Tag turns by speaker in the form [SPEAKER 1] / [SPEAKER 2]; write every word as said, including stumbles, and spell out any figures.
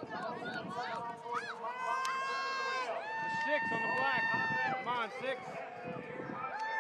[SPEAKER 1] The six on the black. Come on, six.